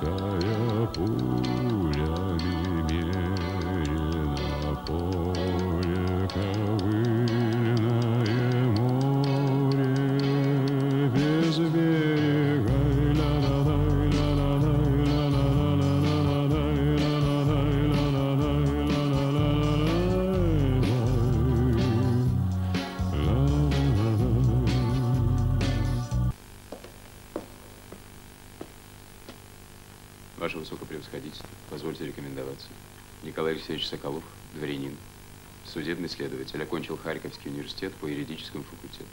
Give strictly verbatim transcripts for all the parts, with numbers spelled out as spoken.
пустая пулями мерена, поле ковыльное море без берега. Ваше Высокопревосходительство, позвольте рекомендоваться. Николай Алексеевич Соколов, дворянин, судебный следователь, окончил Харьковский университет по юридическому факультету.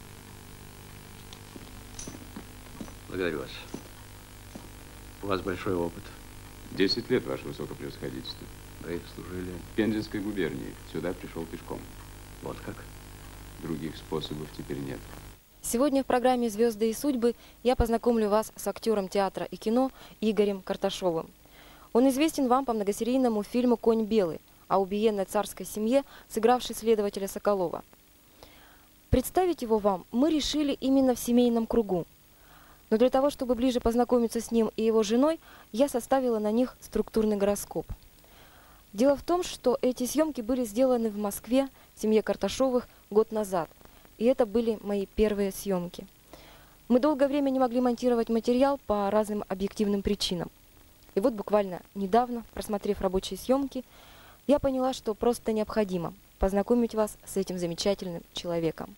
Благодарю вас. У вас большой опыт. Десять лет, Ваше Высокопревосходительство. Вы служили? В Пензенской губернии. Сюда пришел пешком. Вот как? Других способов теперь нет. Сегодня в программе «Звезды и судьбы» я познакомлю вас с актером театра и кино Игорем Карташовым. Он известен вам по многосерийному фильму «Конь белый», о убиенной царской семье, сыгравшей следователя Соколова. Представить его вам мы решили именно в семейном кругу. Но для того, чтобы ближе познакомиться с ним и его женой, я составила на них структурный гороскоп. Дело в том, что эти съемки были сделаны в Москве, в семье Карташовых, год назад. И это были мои первые съемки. Мы долгое время не могли монтировать материал по разным объективным причинам. И вот буквально недавно, просмотрев рабочие съемки, я поняла, что просто необходимо познакомить вас с этим замечательным человеком.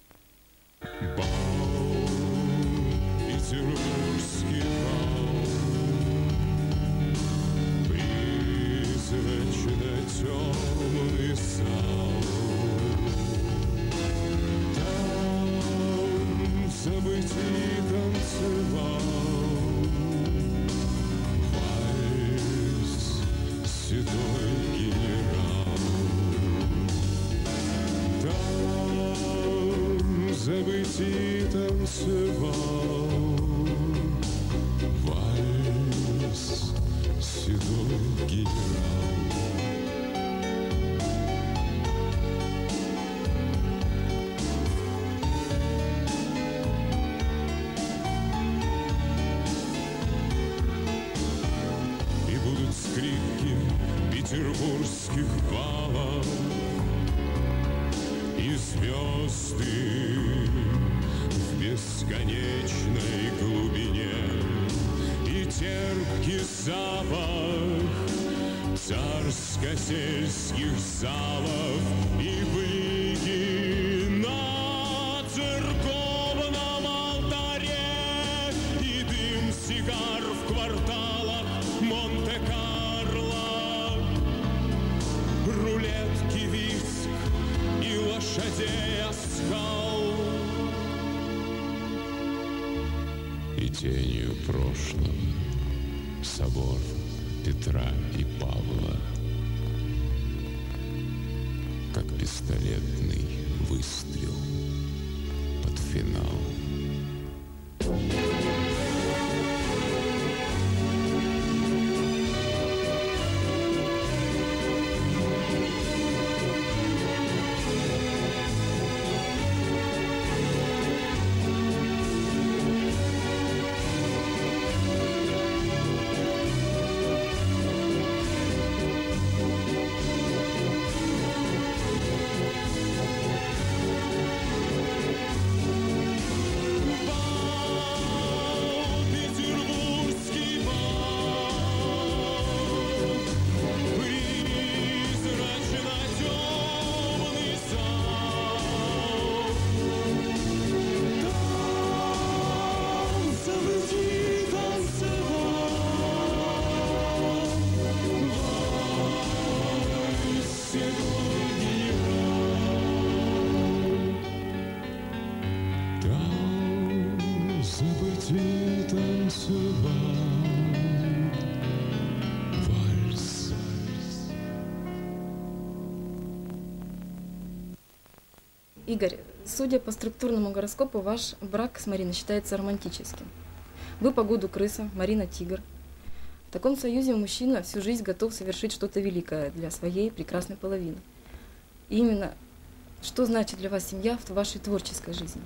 Забытый танцевал вальс, седой генерал. Там забытый танцевал вальс, седой генерал. Скрипки петербургских балов и звезды в бесконечной глубине, и терпкий запах царско-сельских залов, и блики на церковном алтаре, и дым сигар в кварталах Монте-Карло, рулетки, виск и лошадей оскал. И тенью прошлого собор Петра и Павла, как пистолетный выстрел под финал. Игорь, судя по структурному гороскопу, ваш брак с Мариной считается романтическим. Вы по году крыса, Марина тигр. В таком союзе мужчина всю жизнь готов совершить что-то великое для своей прекрасной половины. И именно что значит для вас семья в вашей творческой жизни?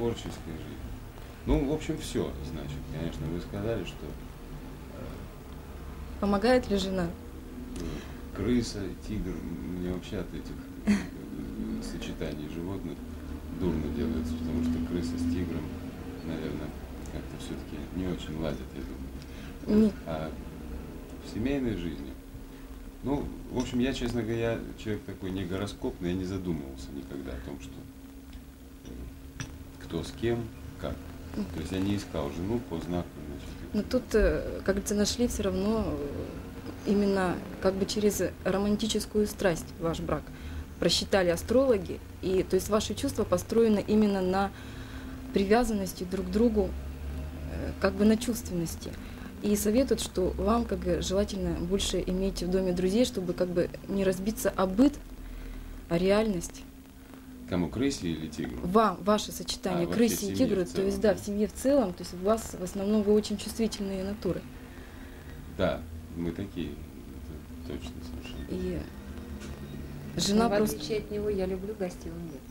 творческой жизни. Ну, в общем, все, значит. Конечно, вы сказали, что Помогает ли жена? крыса, тигр, мне вообще от этих э, сочетаний животных дурно делается, потому что крыса с тигром, наверное, как-то все-таки не очень ладят, я думаю. Не- А в семейной жизни, ну, в общем, я, честно говоря, человек такой не гороскопный, я не задумывался никогда о том, что э, кто с кем, как. То есть я не искал жену по знаку, значит. Но тут, э, как говорится, нашли все равно э, именно как бы через романтическую страсть ваш брак. Просчитали астрологи, и то есть ваши чувства построены именно на привязанности друг к другу, э, как бы на чувственности. И советуют, что вам как бы желательно больше иметь в доме друзей, чтобы как бы не разбиться о быт, а реальность. Кому, крысе или тигру? Вам, ваше сочетание А, вообще крысы в и семье тигра, в то целом, есть да, да. в семье в целом, то есть у вас в основном вы очень чувствительные натуры. Да, мы такие, это точно совершенно. И жена Но в просто, отличие от него, я люблю гостей, он нет.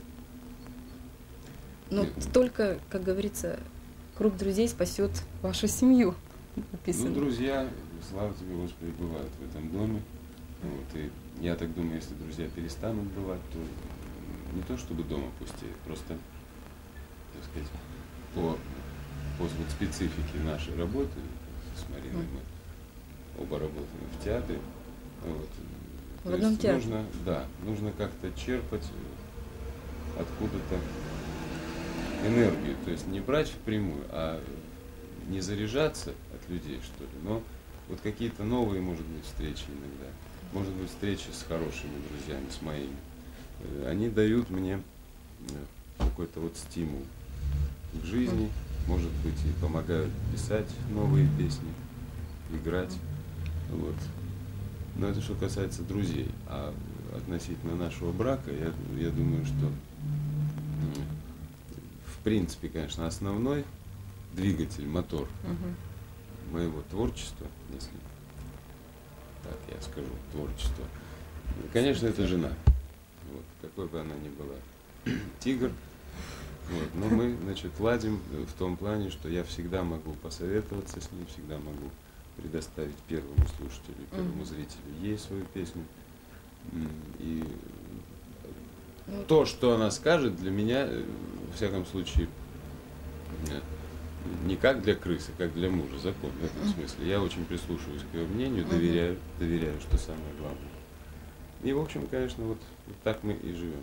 ну, Нет. только, как говорится, круг друзей спасет вашу семью. Ну, Написано. друзья, слава тебе, Господи, бывают в этом доме. Вот, и я так думаю, если друзья перестанут бывать, то не то чтобы дома пустеет, просто, так сказать, по, по вот специфике нашей работы с Мариной, мы оба работаем в театре. Вот, В то одном есть театре? нужно, да, нужно как-то черпать откуда-то энергию, то есть не брать впрямую, а не заряжаться от людей, что ли, но вот какие-то новые, может быть, встречи иногда, может быть, встречи с хорошими друзьями, с моими, э, они дают мне э, какой-то вот стимул к жизни, может быть, и помогают писать новые песни, играть, вот. Но это что касается друзей, а относительно нашего брака, я, я думаю, что м, в принципе, конечно, основной двигатель, мотор Мгм. моего творчества, если так я скажу, творчество, конечно, это жена. Вот, какой бы она ни была. Тигр. Вот, но мы, значит, ладим в том плане, что я всегда могу посоветоваться с ней, всегда могу предоставить первому слушателю, первому зрителю ей свою песню. М, И Ну, то, что она скажет, для меня, э, во всяком случае, э, не как для крысы, как для мужа, закон в этом смысле. Я очень прислушиваюсь к ее мнению, Мгм. доверяю, доверяю, что самое главное. И, в общем, конечно, вот, вот так мы и живем.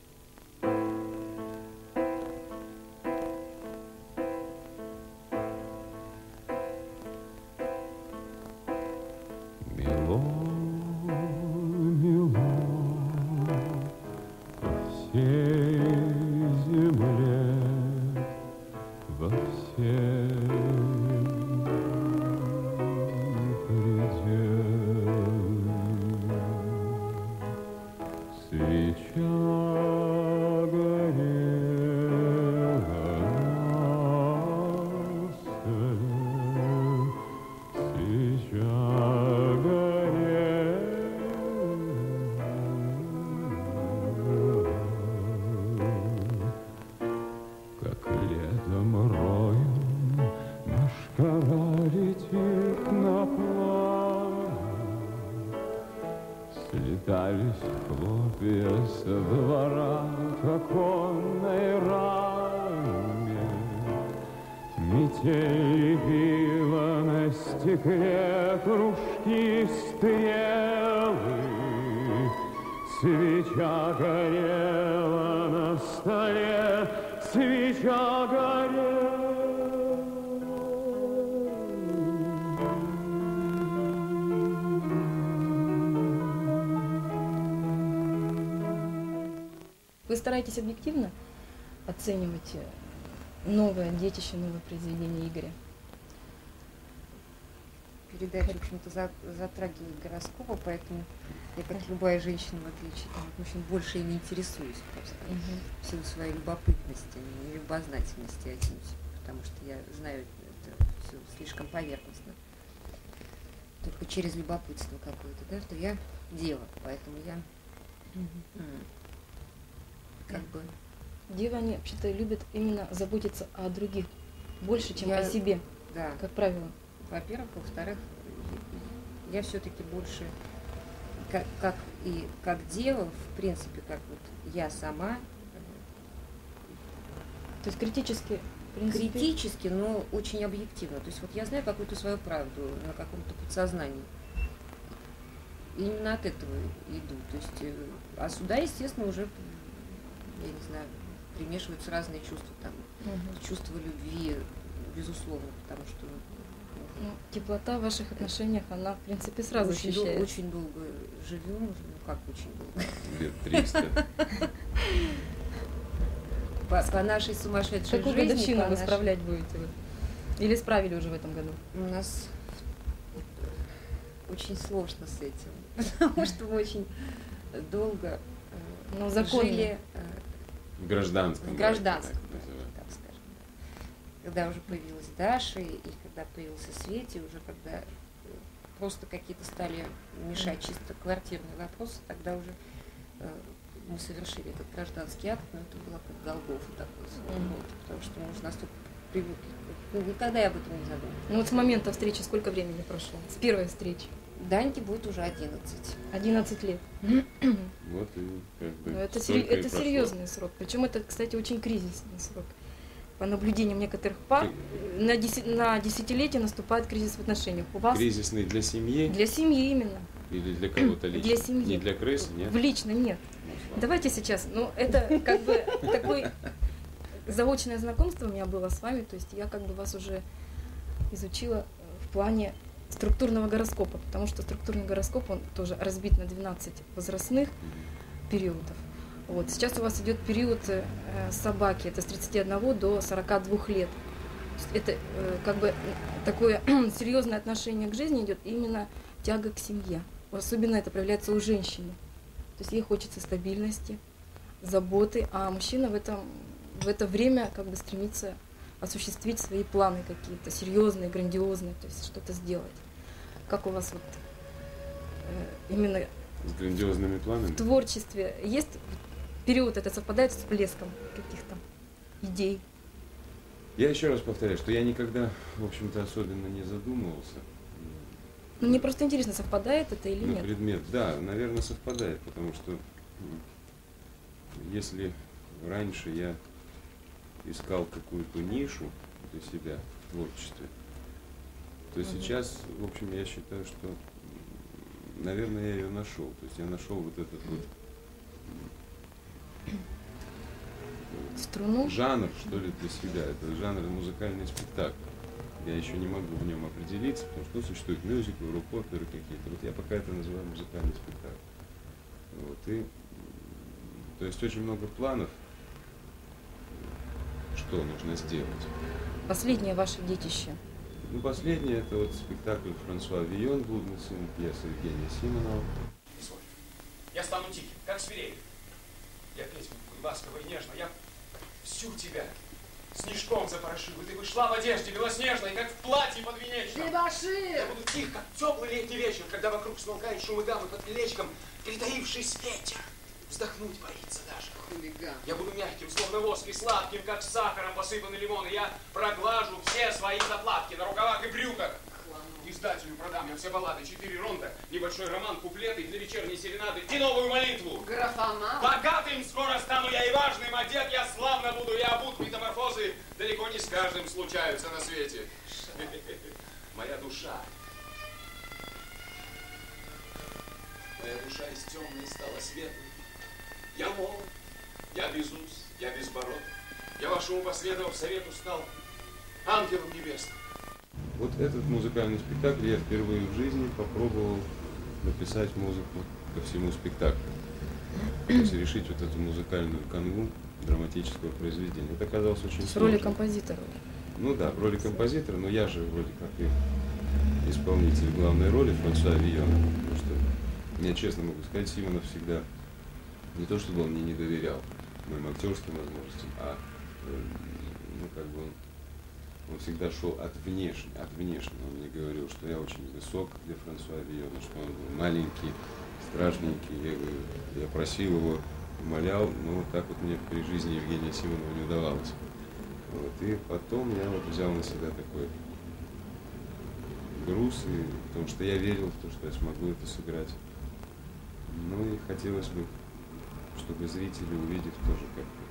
Мело, мело по всей земле, во всем пределе. Свеча горела на столе, свеча горела, как летом роем мошкара летит на пламя. Слетались хлопья со двора к оконной раме. Метель лепила на стекле кружки стрелы. Свеча горела на столе, свеча горела. Вы стараетесь объективно оценивать э, новое детище, новое произведение Игоря? Передача, в общем-то, за- затрагивает гороскопа, поэтому я, как любая женщина, в отличие там, от мужчин, больше ими интересуюсь просто. В силу своей любопытности, не любознательности отнюдь, потому что я знаю это все слишком поверхностно. Только через любопытство какое-то, да, что я дева, поэтому я м, как бы девы, они вообще-то любят именно заботиться о других больше, чем Я- о себе, Да. как правило. Во-первых, во-вторых, я все-таки больше, как, как и как дева, в принципе, как вот я сама, То есть критически, в принципе, критически, но очень объективно. То есть вот я знаю какую-то свою правду на каком-то подсознании. И именно от этого иду. То есть, э, а сюда, естественно, уже, я не знаю, примешиваются разные чувства. Там, Мгм. чувство любви, безусловно, потому что Ну, теплота в ваших отношениях, она, в принципе, сразу очень, дол- ощущается. очень долго живем, ну как очень долго. Лет триста. По, по нашей сумасшедшей Какую жизни, годовщину по вы нашей- справлять будете вы? Или справили уже в этом году? У нас очень сложно с этим, потому что мы очень долго э, Ну, законно. жили э, В гражданском. в браке, гражданском, так называемом. так скажем. Когда уже появилась Даша, и когда появился Свети, уже когда э, просто какие-то стали мешать чисто квартирные вопросы, тогда уже э, мы совершили этот гражданский акт, но это было как Голгофа такой, Мгм. вот, потому что мы уже настолько привыкли. Ну, никогда я об этом не задумывалась. Ну вот с момента встречи сколько времени прошло? С первой встречи? Даньке будет уже одиннадцать. одиннадцать лет. Вот и как бы Ну, это столько сери- и это прошло. серьезный срок. Причем это, кстати, очень кризисный срок. По наблюдениям некоторых пар, Ты- на, деся- на десятилетие наступает кризис в отношениях. У вас Кризисный для семьи для семьи именно. или для кого-то лично? Для семьи. Не для крысы, нет? В лично нет. Ну, слава Давайте сейчас, ну это как бы такой заочное знакомство у меня было с вами, то есть я как бы вас уже изучила в плане структурного гороскопа, потому что структурный гороскоп, он тоже разбит на двенадцать возрастных периодов. Вот. Сейчас у вас идет период э, собаки, это с тридцати одного до сорока двух лет. То есть это э, как бы такое серьезное отношение к жизни идет, именно тяга к семье. Особенно это проявляется у женщины. То есть ей хочется стабильности, заботы, а мужчина в, этом, в это время как бы стремится осуществить свои планы какие-то серьезные, грандиозные, то есть что-то сделать. Как у вас вот э, именно С грандиозными планами. в творчестве есть период, это совпадает с всплеском каких-то идей? Я еще раз повторяю, что я никогда, в общем-то, особенно не задумывался Ну, мне просто интересно, совпадает это или на нет? предмет. Да, наверное, совпадает, потому что м, если раньше я искал какую-то нишу для себя в творчестве, то Мгм. сейчас, в общем, я считаю, что, м, наверное, я ее нашел. То есть я нашел вот этот вот Струну? жанр, что ли, для себя. Это жанр музыкальный спектакль. Я еще не могу в нем определиться, потому что ну, существуют мюзиклы, рок-оперы какие-то. Вот я пока это называю музыкальный спектакль. Вот, и, м, то есть очень много планов, что нужно сделать. Последнее ваше детище. Ну, последнее это вот спектакль Франсуа Вийон, «Блудный сын», пьеса Евгения Симонова. Изволь. Я стану тихим, как свирель. Я петь буду ласково и нежно. Я всю тебя снежком запорошил, и ты бы шла в одежде белоснежной, как в платье подвенечном. Я буду тих, как теплый летний вечер, когда вокруг смолкает шум и гаммы под крылечком, притаившийся ветер. Вздохнуть боится даже. Хулиган. Я буду мягким, словно воск, и сладким, как сахаром посыпанный лимон, и я проглажу все свои заплатки на рукавах и брюках. Издателю продам я все баллады, четыре ронда, небольшой роман, куплеты для вечерней серенады и новую молитву. Графоман. Богатым скоро стану я и важным, одет я славно буду, и обут метаморфозы далеко не с каждым случаются на свете. Моя душа. Моя душа из темной стала светлой. Я молод, я без уз, я безбород. Я вашему последовав совету стал ангелом небесным. Вот этот музыкальный спектакль я впервые в жизни попробовал написать музыку ко всему спектаклю. То есть решить вот эту музыкальную канву драматического произведения. Это оказалось очень В роли сложно. композитора. Ну да, в роли композитора, но я же вроде как и исполнитель главной роли Франсуа Вийона. Потому что, я честно могу сказать, Симонов всегда не то чтобы он мне не доверял моим актерским возможностям, а э, ну как бы он Он всегда шел от внешнего, от внешнего. Он мне говорил, что я очень высок для Франсуа Вийона, что он был маленький, страшненький. Я, говорю, я просил его умолял, но вот так вот мне при жизни Евгения Симонова не удавалось. Вот. И потом я вот взял на себя такой груз, и, потому что я верил в то, что я смогу это сыграть. Ну и хотелось бы, чтобы зрители, увидев, тоже как-то,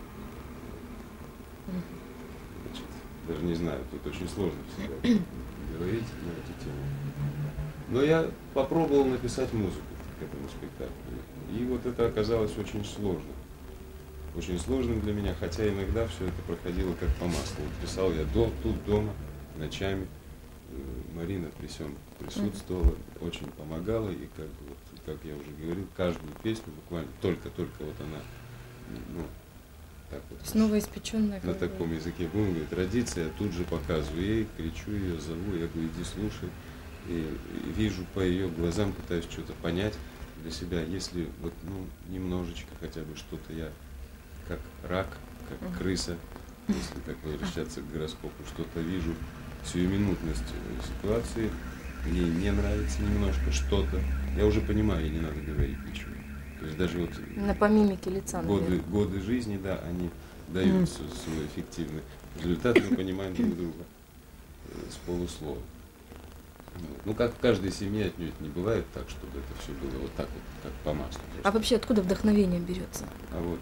значит, даже не знаю, тут очень сложно всегда говорить на эту тему. Но я попробовал написать музыку к этому спектаклю. И вот это оказалось очень сложно. Очень сложным для меня, хотя иногда все это проходило как по маслу. Вот писал я до, тут дома, ночами. Марина при всем присутствовала, mm-hmm. очень помогала. И как, вот, как я уже говорил, каждую песню буквально только-только вот она, ну, так вот. Снова испеченная. На таком языке будем говорить, родится, я тут же показываю ей, кричу ее, зову, я говорю, иди слушай. И, и вижу по ее глазам, пытаюсь что-то понять для себя, если вот, ну, немножечко хотя бы что-то я, как рак, как uh-huh. крыса, если так возвращаться к гороскопу, что-то вижу, сиюминутность ситуации, ей не нравится немножко что-то, я уже понимаю, ей не надо говорить ничего. То есть даже вот на по мимике лица, годы, годы жизни, да, они дают uh-huh. свой эффективный результат, мы понимаем друг друга с полуслова. Ну, как в каждой семье отнюдь не бывает так, чтобы это все было вот так вот, как по маслу. А вообще откуда вдохновение берется? А вот,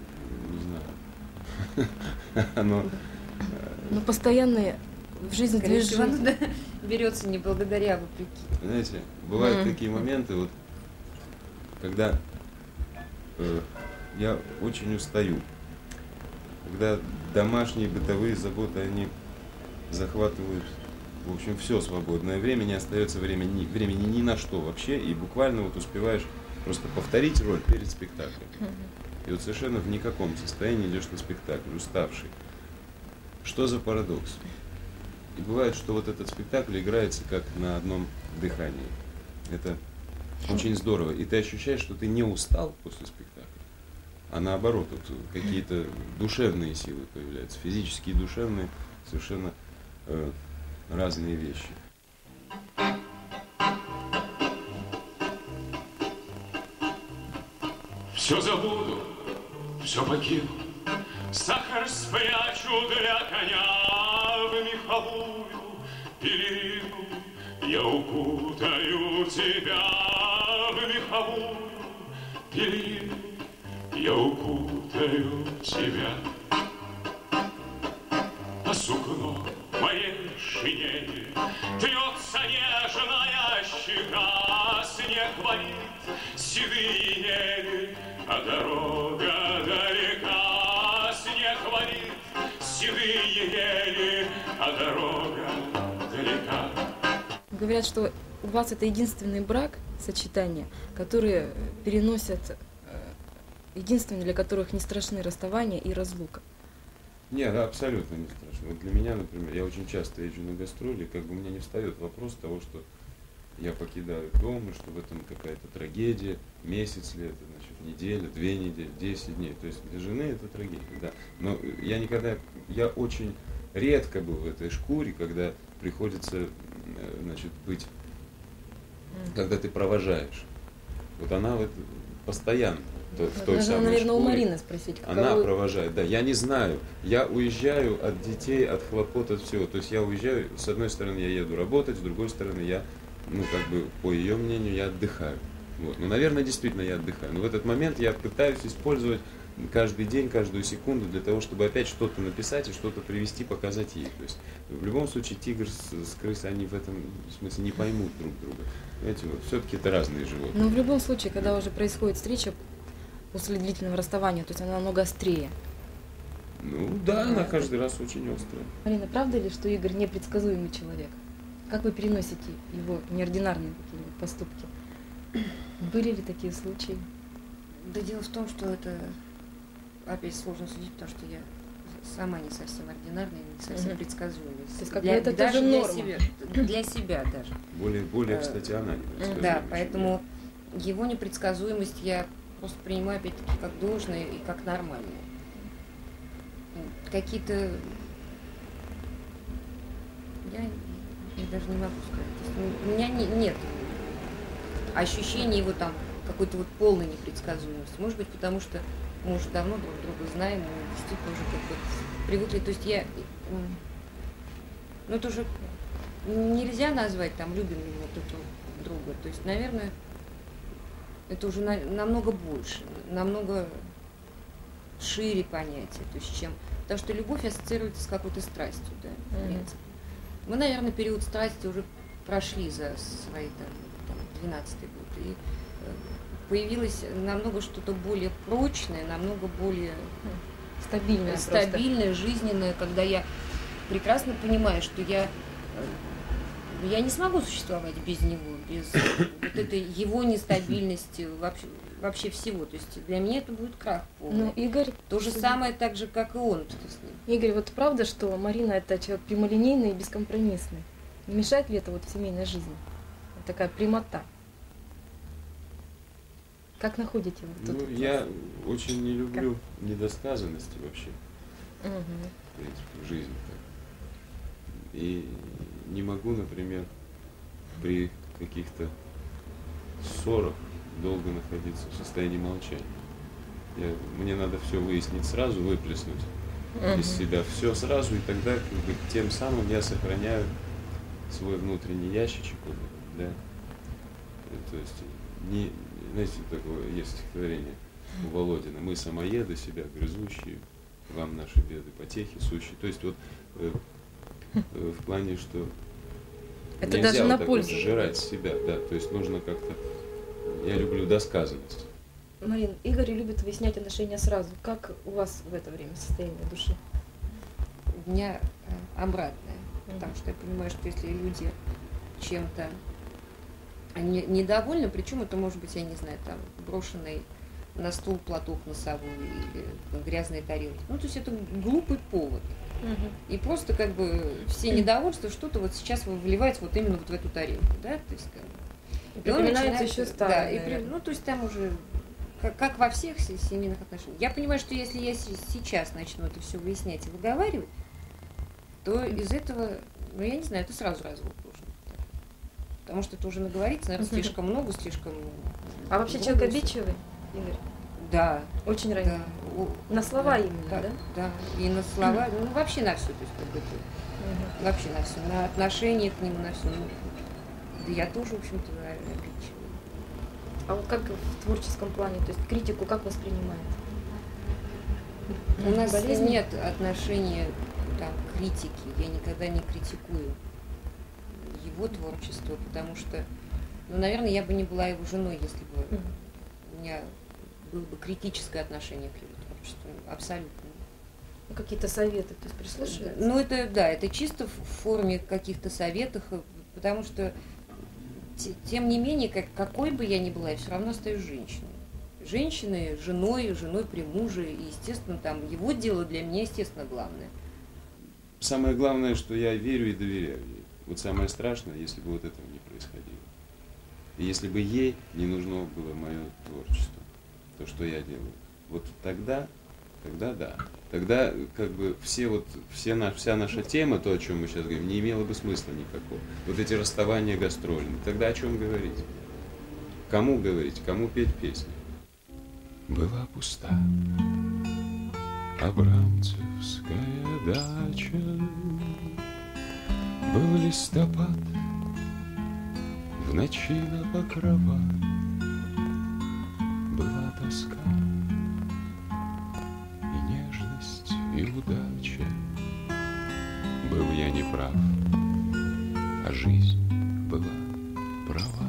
не знаю. Оно... Ну, постоянные в жизни движения. Оно да, берется не благодаря, вопреки. Знаете, бывают Mm. такие моменты, вот, когда э, я очень устаю, когда домашние бытовые заботы, они захватывают, в общем, все свободное время, не остается времени, времени ни на что вообще, и буквально вот успеваешь просто повторить роль перед спектаклем. И вот совершенно в никаком состоянии идешь на спектакль, уставший. Что за парадокс? И бывает, что вот этот спектакль играется как на одном дыхании. Это очень здорово. И ты ощущаешь, что ты не устал после спектакля, а наоборот, вот какие-то душевные силы появляются, физические и душевные, совершенно э, разные вещи. Все забуду, все покину, сахар спрячу для коня в меховую пелену. Я укутаю тебя в меховую пелену, я укутаю тебя. А сукно моей шинели трется нежная щека, снег валит седые ели, а дорога далека. Снег валит седые ели, а дорога далека. Говорят, что у вас это единственный брак, сочетание, которые переносят, единственные, для которых не страшны расставания и разлука. Нет, абсолютно не страшно. Вот для меня, например, я очень часто езжу на гастроли, как бы у меня не встает вопрос того, что я покидаю дом, и что в этом какая-то трагедия, месяц ли это, значит, неделя, две недели, десять дней. То есть для жены это трагедия, да. Но я никогда, я очень редко был в этой шкуре, когда приходится, значит, быть, когда ты провожаешь. Вот она вот постоянно. То, в той Нужно, самой наверное, шкуре, у Марины спросить, каково... она провожает, да, я не знаю, я уезжаю от детей, от хлопот, от всего, то есть я уезжаю, с одной стороны я еду работать, с другой стороны я, ну как бы, по ее мнению, я отдыхаю, вот, ну, наверное, действительно я отдыхаю, но в этот момент я пытаюсь использовать каждый день, каждую секунду для того, чтобы опять что-то написать и что-то привести, показать ей, то есть в любом случае тигр с, с крысой, они в этом смысле не поймут друг друга, понимаете, вот, все-таки это разные животные. Но в любом случае, когда уже происходит встреча, после длительного расставания, то есть она намного острее. Ну да, она каждый раз очень острая. Марина, правда ли, что Игорь непредсказуемый человек? Как вы переносите его неординарные какие-нибудь поступки? Были ли такие случаи? Да дело в том, что это опять сложно судить, потому что я сама не совсем ординарная, не совсем Мгм. предсказуемая. То есть как Для- бы это даже тоже для норма. себя, для себя даже. Более, более, Э, кстати, она непредсказуемая, Да, чем поэтому его непредсказуемость я просто принимаю опять-таки как должное и как нормальное. Какие-то... Я, я даже не могу сказать. То есть у меня не- нет ощущения его там какой-то вот полной непредсказуемости. Может быть, потому что мы уже давно друг друга знаем, и действительно уже как-то привыкли. То есть я, ну это уже нельзя назвать там любим ли мы друг друга. То есть, наверное, это уже на, намного больше, намного шире понятие, то есть чем, потому что любовь ассоциируется с какой-то страстью, да, в принципе. Мы, наверное, период страсти уже прошли за свои там, там двенадцатый год, и появилось намного что-то более прочное, намного более Стабильное, стабильное, жизненное, когда я прекрасно понимаю, что я я не смогу существовать без него, без вот этой его нестабильности, вообще, вообще всего. То есть для меня это будет крах полный. Ну, Игорь... То же самое так же, как и он. Что с ним. Игорь, вот правда, что Марина это человек прямолинейный и бескомпромиссный? Не мешает ли это вот в семейной жизни? Вот такая прямота. Как находите вот Ну, тут? я очень не люблю как? недосказанности вообще. Угу. В принципе, в жизни так. И не могу, например, при каких-то ссорах долго находиться в состоянии молчания. Я, мне надо все выяснить сразу, выплеснуть uh-huh. из себя все сразу, и тогда как бы, тем самым я сохраняю свой внутренний ящичек для, то есть не, знаете, такое есть стихотворение у Володина: мы самоеды, себя грызущие, вам наши беды потехи сущие. То есть вот э, э, в плане, что это нельзя даже вот на так пользу вот сжирать себя, да, то есть нужно как-то, я люблю досказанность. Марин, Игорь любит выяснять отношения сразу. Как у вас в это время состояние души? У меня э, обратное, mm-hmm. потому что я понимаю, что если люди чем-то они недовольны, причем это может быть, я не знаю, там брошенный на стул платок носовой или грязные тарелки. Ну, то есть это глупый повод. И просто как бы все недовольства, что-то вот сейчас выливается вот именно вот в эту тарелку, да, то есть как бы. И припоминается еще старое. Да, и, ну, то есть там уже, как, как во всех семейных отношениях. Я понимаю, что если я сейчас начну это все выяснять и выговаривать, то из этого, ну, я не знаю, это сразу развод нужно. Потому что это уже наговорится, наверное, слишком много, слишком... А вообще много, человек обидчивый, Игорь? Да. Очень ранний. Да. На слова да, именно, да? Да, да. И на слова, ну вообще на все, то есть как бы это, угу. вообще на все, на отношение к нему, на все. Ну, да я тоже, в общем-то, обидчивая. А вот как в творческом плане, то есть критику как воспринимает? У нас Болезнь? Нет отношения там, к критике, я никогда не критикую его творчество, потому что, ну, наверное, я бы не была его женой, если бы угу. у меня было бы критическое отношение к его творчеству, абсолютно. Ну, какие-то советы, то есть прислушивается? Ну, это, да, это чисто в форме каких-то советов, потому что, тем не менее, как, какой бы я ни была, я все равно остаюсь женщиной. Женщиной, женой, женой при муже, и, естественно, там, его дело для меня, естественно, главное. Самое главное, что я верю и доверяю ей. Вот самое страшное, если бы вот этого не происходило. И если бы ей не нужно было мое творчество, то, что я делаю, вот тогда, тогда да. Тогда как бы все вот, все на, вся наша тема, то, о чем мы сейчас говорим, не имела бы смысла никакого. Вот эти расставания гастрольные. Тогда о чем говорить? Кому говорить? Кому петь песни? Была пуста Абрамцевская дача, был листопад, в ночи на покрова была тоска и нежность, и удача. Был я не прав, а жизнь была права.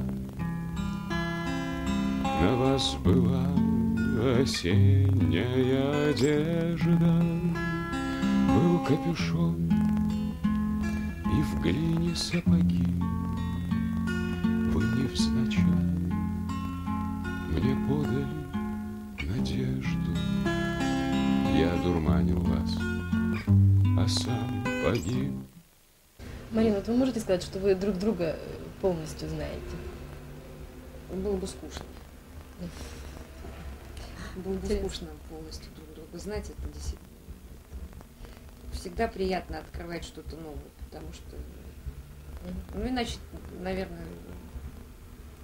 На вас была осенняя одежда, был капюшон и в глине сапоги. Вы невзначай мне подали надежду. Я дурманил вас, а сам погиб. Марина, вот вы можете сказать, что вы друг друга полностью знаете? Было бы скучно. Было бы скучно полностью друг друга знать. Это действительно всегда приятно открывать что-то новое, потому что, ну, иначе, наверное,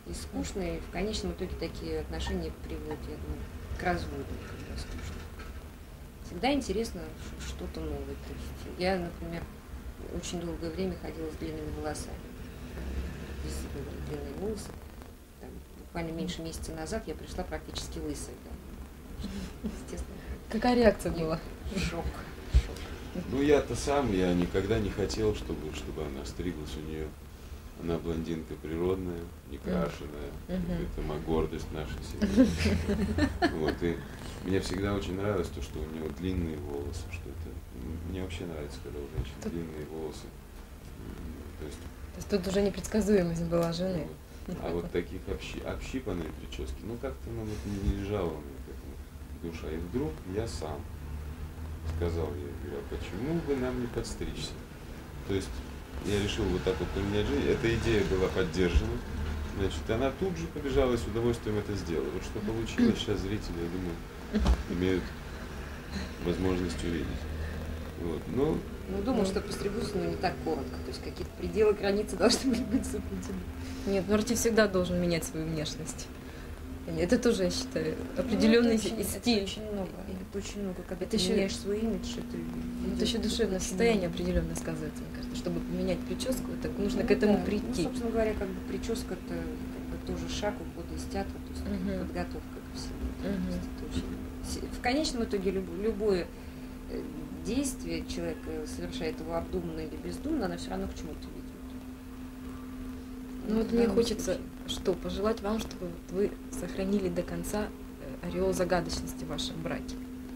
и скучно, и в конечном итоге такие отношения приводят, я думаю, к разводу, когда скучно. Всегда интересно ш- что-то новое. То есть я, например, очень долгое время ходила с длинными волосами. Везде были длинные волосы. Там, буквально меньше месяца назад я пришла практически лысой. Да. Естественно. Какая реакция была? Шок. Ну, я-то сам, я никогда не хотел, чтобы, чтобы она стриглась у нее. Она блондинка природная, не крашеная. Мгм. Это моя гордость нашей семьи. Вот, и мне всегда очень нравилось то, что у нее длинные волосы, что это... Мне вообще нравится, когда у женщин длинные волосы. М, То есть, То есть тут уже непредсказуемость была жены. вот. А вот таких общи- общипанные прически, ну как-то ну, вот не не лежала у меня к этому душа. И вдруг я сам сказал ей, говорю, а почему бы нам не подстричься? То есть я решил вот так вот поменять жизнь. Эта идея была поддержана. Значит, она тут же побежала и с удовольствием это сделала. Вот что получилось, сейчас зрители, я думаю, имеют возможность увидеть. Вот. Но Ну, думаю, что постригусь, но не так коротко. То есть какие-то пределы, границы должны были быть соблюдены. Нет, ну артист всегда должен менять свою внешность. Это тоже, я считаю, определенный Ну, это очень, стиль. Это очень много. Это очень много. Когда Это ты еще- меняешь свой имидж, это Это ведёт еще к душевное очень состояние многому. определенно сказывается, мне кажется. Чтобы поменять прическу, так нужно Ну к этому да. прийти. Ну, собственно говоря, как бы прическа это как бы тоже шаг ухода из театра, то есть Мгм. подготовка ко всему. То Мгм. есть это очень- с- В конечном итоге люб- любое э, действие человек э, совершает его обдуманно или бездумно, оно все равно к чему-то ведет. Ну вот в мне данном хочется, случае. что, пожелать вам, чтобы вот вы сохранили до конца э, ореол загадочности в вашем браке.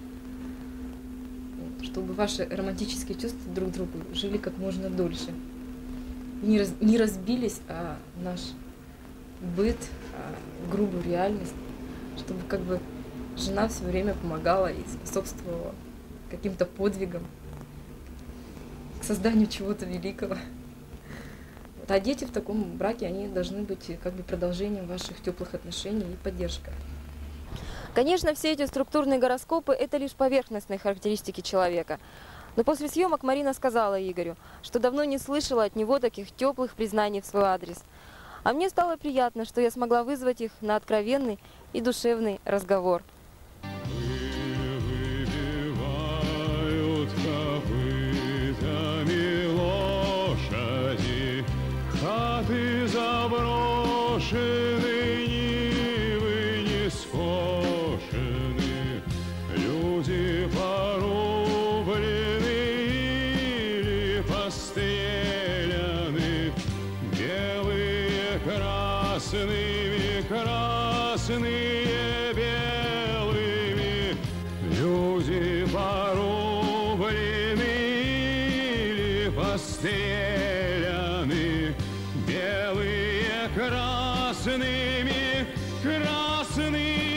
Вот, чтобы ваши романтические чувства друг к другу жили как можно дольше. Не, раз- не разбились, а наш быт, а грубую реальность, чтобы как бы жена все время помогала и способствовала каким-то подвигам, к созданию чего-то великого. Вот, а дети в таком браке, они должны быть как бы продолжением ваших теплых отношений и поддержкой. Конечно, все эти структурные гороскопы – это лишь поверхностные характеристики человека. Но после съемок Марина сказала Игорю, что давно не слышала от него таких теплых признаний в свой адрес. А мне стало приятно, что я смогла вызвать их на откровенный и душевный разговор. Выбивают копытами лошади, хаты заброшены, нивы не скошены, люди порублены или постреляны, белые красными, красные белыми, люди порублены или постреляны, белые красными, красные